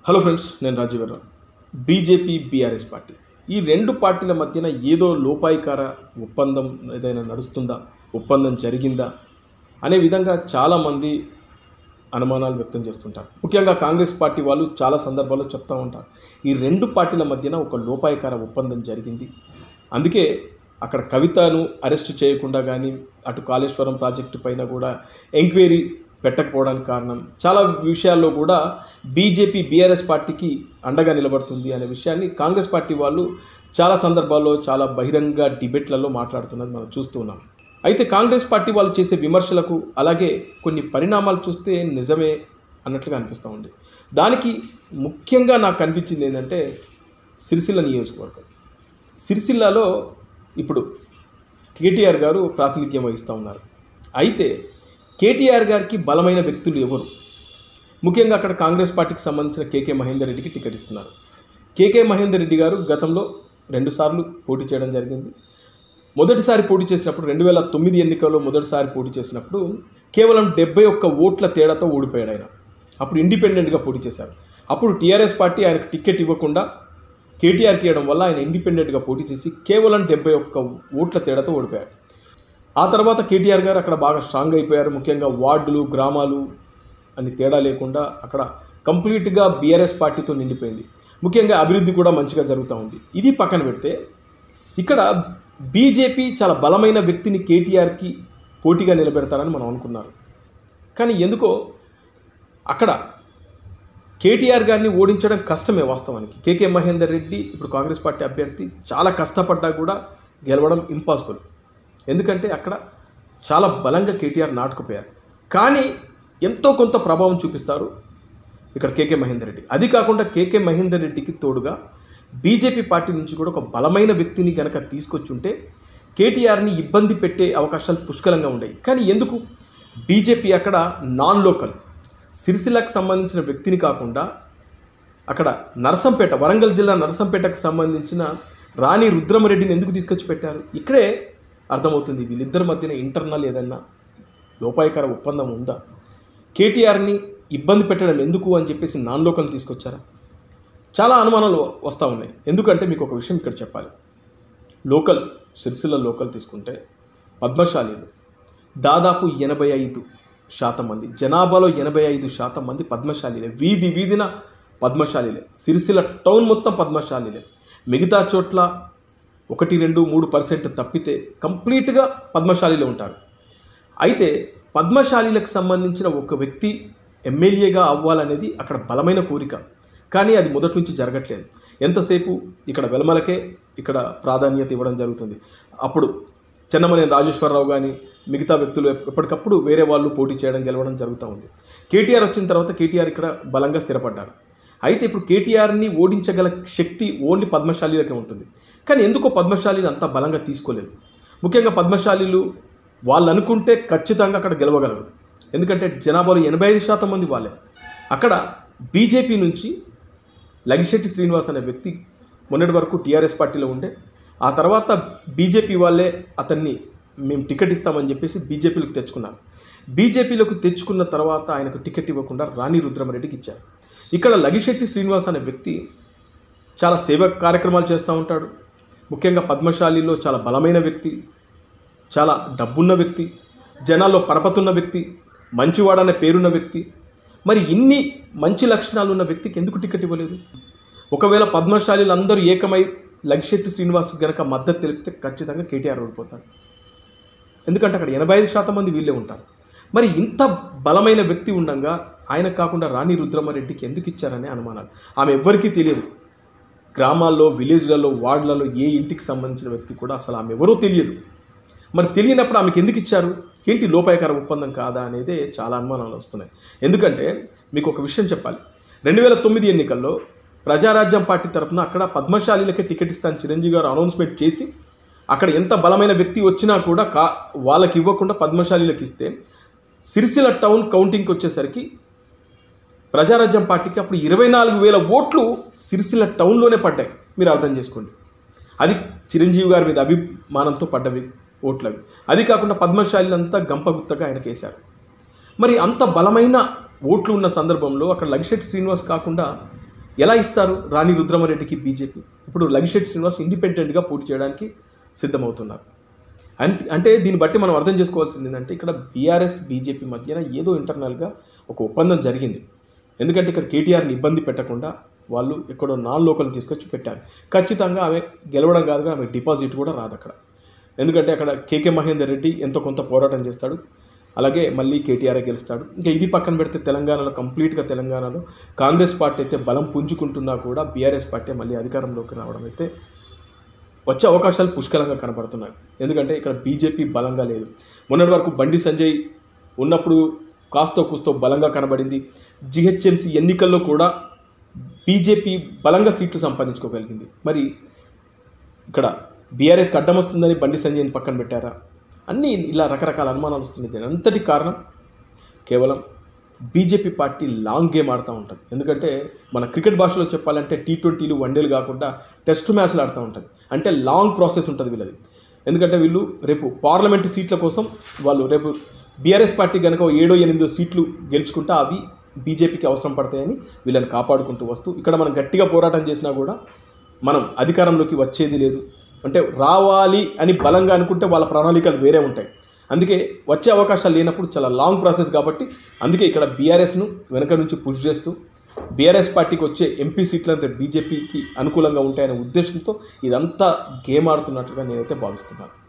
Hello friends, నేను రాజీవరావు. BJP BRS party ఈ రెండు పార్టీల మధ్యన ఏదో లోపాయికార ఒప్పందం ఏదైనా నడుస్తుందా, ఒప్పందం జరిగిందా అనే విధంగా చాలామంది అనుమానాలు వ్యక్తం చేస్తుంటారు. ముఖ్యంగా కాంగ్రెస్ పార్టీ వాళ్ళు చాలా సందర్భాల్లో చెప్తూ ఉంటారు, ఈ రెండు పార్టీల మధ్యన ఒక లోపాయికార ఒప్పందం జరిగింది, అందుకే అక్కడ కవితను అరెస్ట్ చేయకుండా కానీ అటు కాళేశ్వరం ప్రాజెక్టు పైన కూడా ఎంక్వైరీ పెట్టకపోవడానికి కారణం, చాలా విషయాల్లో కూడా బీజేపీ బీఆర్ఎస్ పార్టీకి అండగా నిలబడుతుంది అనే విషయాన్ని కాంగ్రెస్ పార్టీ వాళ్ళు చాలా సందర్భాల్లో చాలా బహిరంగ డిబేట్లలో మాట్లాడుతున్నది మనం చూస్తున్నాం. అయితే కాంగ్రెస్ పార్టీ వాళ్ళు చేసే విమర్శలకు అలాగే కొన్ని పరిణామాలు చూస్తే నిజమే అన్నట్లుగా అనిపిస్తూ ఉంది. దానికి ముఖ్యంగా నాకు కనిపించింది ఏంటంటే సిరిసిల్ల నియోజకవర్గం. సిరిసిల్లలో ఇప్పుడు కేటీఆర్ గారు ప్రాతినిధ్యం వహిస్తూ ఉన్నారు. అయితే కేటీఆర్ గారికి బలమైన వ్యక్తులు ఎవరు? ముఖ్యంగా అక్కడ కాంగ్రెస్ పార్టీకి సంబంధించిన కేకే మహేందర్ రెడ్డికి టికెట్ ఇస్తున్నారు. కేకే మహేందర్ రెడ్డి గారు గతంలో 2 సార్లు పోటీ చేయడం జరిగింది. మొదటిసారి పోటీ చేసినప్పుడు 2009 ఎన్నికల్లో మొదటిసారి పోటీ చేసినప్పుడు కేవలం 71 ఓట్ల తేడాతో ఓడిపోయాడు ఆయన. అప్పుడు ఇండిపెండెంట్గా పోటీ చేశారు. అప్పుడు టీఆర్ఎస్ పార్టీ ఆయనకు టికెట్ ఇవ్వకుండా కేటీఆర్కి ఇవ్వడం వల్ల ఆయన ఇండిపెండెంట్గా పోటీ చేసి కేవలం 71 ఓట్ల తేడాతో ఓడిపోయారు. ఆ తర్వాత కేటీఆర్ గారు అక్కడ బాగా స్ట్రాంగ్ అయిపోయారు. ముఖ్యంగా వార్డులు, గ్రామాలు అని తేడా లేకుండా అక్కడ కంప్లీట్గా బీఆర్ఎస్ పార్టీతో నిండిపోయింది. ముఖ్యంగా అభివృద్ధి కూడా మంచిగా జరుగుతూ ఉంది. ఇది పక్కన పెడితే ఇక్కడ బీజేపీ చాలా బలమైన వ్యక్తిని కేటీఆర్కి పోటీగా నిలబెడతారని మనం అనుకున్నారు. కానీ ఎందుకో అక్కడ కేటీఆర్ గారిని ఓడించడం కష్టమే వాస్తవానికి. కేకే మహేందర్ రెడ్డి ఇప్పుడు కాంగ్రెస్ పార్టీ అభ్యర్థి చాలా కష్టపడ్డా కూడా గెలవడం ఇంపాసిబుల్. ఎందుకంటే అక్కడ చాలా బలంగా కేటీఆర్ నాటుకుపోయారు. కానీ ఎంతో కొంత ప్రభావం చూపిస్తారు ఇక్కడ కేకే మహేందర్ రెడ్డి. అది కాకుండా కేకే మహేందర్ రెడ్డికి తోడుగా బీజేపీ పార్టీ నుంచి కూడా ఒక బలమైన వ్యక్తిని కనుక తీసుకొచ్చుంటే కేటీఆర్ని ఇబ్బంది పెట్టే అవకాశాలు పుష్కలంగా ఉండేవి. కానీ ఎందుకు బీజేపీ అక్కడ నాన్ లోకల్ సిరిసిల్లకు సంబంధించిన వ్యక్తిని కాకుండా అక్కడ నర్సంపేట, వరంగల్ జిల్లా నర్సంపేటకు సంబంధించిన రాణి రుద్రమరెడ్డిని ఎందుకు తీసుకొచ్చి పెట్టారు? ఇక్కడే అర్థమవుతుంది వీళ్ళిద్దరి మధ్యన ఇంటర్నల్ ఏదైనా లోపాయికార ఒప్పందం ఉందా, కేటీఆర్ని ఇబ్బంది పెట్టడం ఎందుకు అని చెప్పేసి నాన్ లోకల్ని తీసుకొచ్చారా? చాలా అనుమానాలు వస్తూ ఉన్నాయి. ఎందుకంటే మీకు ఒక విషయం ఇక్కడ చెప్పాలి. లోకల్ సిరిసిల్ల లోకల్ తీసుకుంటే పద్మశాలీలు దాదాపు 85% మంది, జనాభాలో 85% మంది పద్మశాలీలే. వీధిన పద్మశాలీలే. సిరిసిల్ల టౌన్ మొత్తం పద్మశాలీలే. మిగతా చోట్ల 1-2-3% తప్పితే కంప్లీట్గా పద్మశాలీలో ఉంటారు. అయితే పద్మశాలీలకు సంబంధించిన ఒక వ్యక్తి ఎమ్మెల్యేగా అవ్వాలనేది అక్కడ బలమైన కోరిక. కానీ అది మొదటి నుంచి జరగట్లేదు. ఎంతసేపు ఇక్కడ వెలమలకే ఇక్కడ ప్రాధాన్యత ఇవ్వడం జరుగుతుంది. అప్పుడు చెన్నమనేని రాజేశ్వరరావు కానీ మిగతా వ్యక్తులు ఎప్పటికప్పుడు వేరే వాళ్ళు పోటీ చేయడం, గెలవడం జరుగుతూ ఉంది. కేటీఆర్ వచ్చిన తర్వాత కేటీఆర్ ఇక్కడ బలంగా స్థిరపడ్డారు. అయితే ఇప్పుడు కేటీఆర్ని ఓడించగల శక్తి ఓన్లీ పద్మశాలీలకే ఉంటుంది. కానీ ఎందుకో పద్మశాలీలు అంత బలంగా తీసుకోలేదు. ముఖ్యంగా పద్మశాలీలు వాళ్ళు అనుకుంటే ఖచ్చితంగా అక్కడ గెలవగలరు. ఎందుకంటే జనాభాలో 85% మంది వాళ్ళే. అక్కడ బీజేపీ నుంచి లగిశెట్టి శ్రీనివాస్ అనే వ్యక్తి మొన్నటి వరకు టీఆర్ఎస్ పార్టీలో ఉండే, ఆ తర్వాత బీజేపీ వాళ్ళే అతన్ని మేము టికెట్ ఇస్తామని చెప్పేసి బీజేపీలోకి తెచ్చుకున్నారు. బీజేపీలోకి తెచ్చుకున్న తర్వాత ఆయనకు టికెట్ ఇవ్వకుండా రాణి రుద్రమరెడ్డికి ఇచ్చారు. ఇక్కడ లగిశెట్టి శ్రీనివాస్ అనే వ్యక్తి చాలా సేవా కార్యక్రమాలు చేస్తూ ఉంటాడు. ముఖ్యంగా పద్మశాలిలో చాలా బలమైన వ్యక్తి, చాలా డబ్బున్న వ్యక్తి, జనాల్లో పరపతున్న వ్యక్తి, మంచివాడనే పేరున్న వ్యక్తి. మరి ఇన్ని మంచి లక్షణాలు ఉన్న వ్యక్తికి ఎందుకు టికెట్ ఇవ్వలేదు? ఒకవేళ పద్మశాలీలు అందరూ ఏకమై లగిశెట్టి శ్రీనివాస్ గనక మద్దతు తెలిపితే ఖచ్చితంగా కేటీఆర్ ఓడిపోతాడు. ఎందుకంటే అక్కడ 85% మంది వీళ్ళే ఉంటారు. మరి ఇంత బలమైన వ్యక్తి ఉండగా ఆయన కాకుండా రాణి రుద్రమరెడ్డికి ఎందుకు ఇచ్చారనే అనుమానాలు. ఆమె ఎవ్వరికీ తెలియదు. గ్రామాల్లో, విలేజ్లలో, వార్డులలో ఏ ఇంటికి సంబంధించిన వ్యక్తి కూడా అసలు ఆమె ఎవరో తెలియదు. మరి తెలియనప్పుడు ఆమెకు ఎందుకు ఇచ్చారు? ఏంటి లోపాయకార ఒప్పందం కాదా అనేదే చాలా అనుమానాలు వస్తున్నాయి. ఎందుకంటే మీకు ఒక విషయం చెప్పాలి. 2009 ఎన్నికల్లో ప్రజారాజ్యం పార్టీ తరఫున అక్కడ పద్మశాలీలకే టికెట్ ఇస్తాను చిరంజీవి గారు అనౌన్స్మెంట్ చేసి అక్కడ ఎంత బలమైన వ్యక్తి వచ్చినా కూడా వాళ్ళకి ఇవ్వకుండా పద్మశాలీలకు ఇస్తే సిరిసిల్ల టౌన్ కౌంటింగ్కి వచ్చేసరికి ప్రజారాజ్యం పార్టీకి అప్పుడు 24,000 ఓట్లు సిరిసిల్ల టౌన్లోనే పడ్డాయి. మీరు అర్థం చేసుకోండి. అది చిరంజీవి గారి మీద అభిమానంతో పడ్డవి ఓట్లవి. అది కాకుండా పద్మశాలీలంతా గంపగుత్తగా ఆయనకు వేశారు. మరి అంత బలమైన ఓట్లు ఉన్న సందర్భంలో అక్కడ లగిశెట్టి శ్రీనివాస్ కాకుండా ఎలా ఇస్తారు రాణి రుద్రమారెడ్డికి బీజేపీ? ఇప్పుడు లగిశెట్టి శ్రీనివాస్ ఇండిపెండెంట్గా పోటీ చేయడానికి సిద్ధమవుతున్నారు. అంటే దీన్ని బట్టి మనం అర్థం చేసుకోవాల్సింది ఏంటంటే ఇక్కడ బీఆర్ఎస్ బీజేపీ మధ్యన ఏదో ఇంటర్నల్గా ఒక ఒప్పందం జరిగింది. ఎందుకంటే ఇక్కడ కేటీఆర్ని ఇబ్బంది పెట్టకుండా వాళ్ళు ఎక్కడో నాన్ లోకల్ని తీసుకొచ్చి పెట్టారు. ఖచ్చితంగా ఆమె గెలవడం కాదుగా, ఆమె డిపాజిట్ కూడా రాదు అక్కడ. ఎందుకంటే అక్కడ కేకే మహేందర్ రెడ్డి ఎంతో కొంత పోరాటం చేస్తాడు, అలాగే మళ్ళీ కేటీఆర్ గెలుస్తాడు. ఇంకా ఇది పక్కన పెడితే తెలంగాణలో కంప్లీట్గా తెలంగాణలో కాంగ్రెస్ పార్టీ అయితే బలం పుంజుకుంటున్నా కూడా బీఆర్ఎస్ పార్టీ మళ్ళీ అధికారంలోకి రావడం అయితే వచ్చే అవకాశాలు పుష్కలంగా కనబడుతున్నాయి. ఎందుకంటే ఇక్కడ బీజేపీ బలంగా లేదు. మొన్నటి వరకు బండి సంజయ్ ఉన్నప్పుడు కాస్తో కూస్తో బలంగా కనబడింది. జిహెచ్ఎంసీ ఎన్నికల్లో కూడా బీజేపీ బలంగా సీట్లు సంపాదించుకోగలిగింది. మరి ఇక్కడ బీఆర్ఎస్కి అడ్డం వస్తుందని బండి సంజయ్ని పక్కన పెట్టారా? అన్నీ ఇలా రకరకాల అనుమానాలు వస్తున్నాయి. అంతటి కారణం కేవలం బీజేపీ పార్టీ లాంగ్ గేమ్ ఆడుతూ ఉంటుంది. ఎందుకంటే మన క్రికెట్ భాషలో చెప్పాలంటే T20లు వన్డేలు కాకుండా టెస్ట్ మ్యాచ్లు ఆడుతూ ఉంటుంది. అంటే లాంగ్ ప్రాసెస్ ఉంటుంది వీళ్ళది. ఎందుకంటే వీళ్ళు రేపు పార్లమెంటు సీట్ల కోసం వాళ్ళు రేపు బీఆర్ఎస్ పార్టీ కనుక 7-8 సీట్లు గెలుచుకుంటే అవి బీజేపీకి అవసరం పడతాయని వీళ్ళని కాపాడుకుంటూ వస్తూ ఇక్కడ మనం గట్టిగా పోరాటం చేసినా కూడా మనం అధికారంలోకి వచ్చేది లేదు. అంటే రావాలి అని బలంగా అనుకుంటే వాళ్ళ ప్రణాళికలు వేరే ఉంటాయి. అందుకే వచ్చే అవకాశాలు లేనప్పుడు చాలా లాంగ్ ప్రాసెస్ కాబట్టి అందుకే ఇక్కడ బీఆర్ఎస్ను వెనక నుంచి పుష్ చేస్తూ బీఆర్ఎస్ పార్టీకి వచ్చే ఎంపీ సీట్లు అంటే బీజేపీకి అనుకూలంగా ఉంటాయనే ఉద్దేశంతో ఇదంతా గేమ్ ఆడుతున్నట్లుగా నేనైతే భావిస్తున్నాను.